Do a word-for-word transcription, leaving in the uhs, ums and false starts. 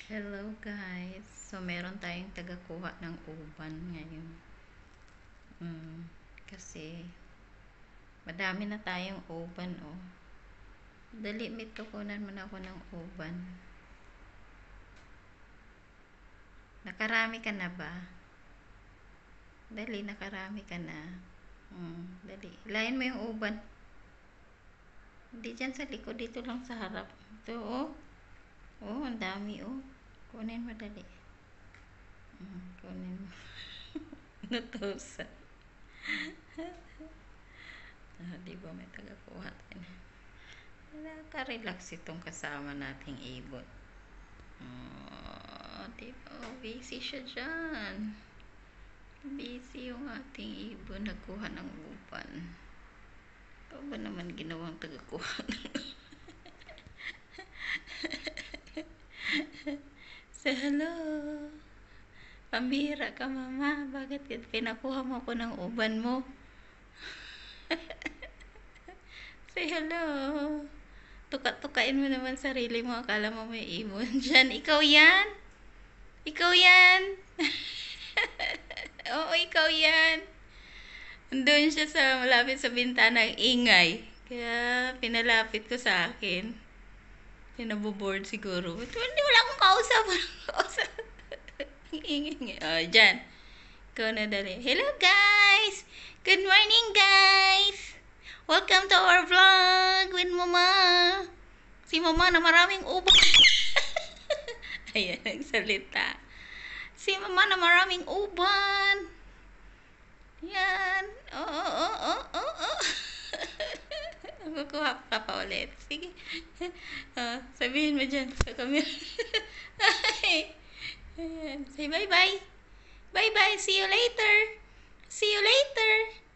Hello guys. So meron tayong tagakuha ng uban ngayon. Mm, kasi madami na tayong uban oh. Dali mit kukunan mo na ako ng uban. Nakarami ka na ba? Dali, nakarami ka na. Mm, dali. Lain mo yung uban. Hindi dyan sa likod, dito lang sa harap. Ito oh. Oh, ang dami oh. Kunin mo dali. Mm, kunin mo. Natusan. Ah, di ba may tagakuha tayo na. Nakaka-relax itong kasama nating ibon. Oh, di ba? Oh, busy siya dyan. Busy yung ating ibon. Nagkuha ng uban. Ito ba naman ginawang tagakuha? Say hello. Pambira ka, mama. Bakit pinakuha mo ko ng uban mo? Say hello. Tuka-tukain mo naman sarili mo. Akala mo may ibon dyan. Ikaw yan? Ikaw yan? Oo, ikaw yan. Doon siya sa malapit sa bintana, ingay. Kaya pinalapit ko sa akin. Pinaboboard siguro. Ito, hindi, wala akong kausap. Kausap. Ingay. Oh, dyan. Ikaw na dali. Hello guys! Good morning guys! Welcome to our vlog with Mama. Si Mama na maraming uban. Ayan, nagsalita. Si Mama na maraming uban. Yan. Oo, oo, oo, oo, oo. Kukuha ka pa ulit. Sige. Uh, sabihin mo dyan sa camera. Ayan. Say bye-bye. Bye-bye. See you later. See you later.